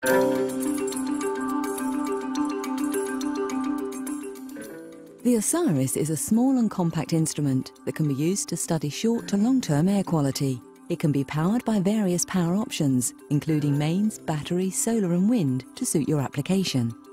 The Osiris is a small and compact instrument that can be used to study short to long-term air quality. It can be powered by various power options, including mains, battery, solar and wind, to suit your application.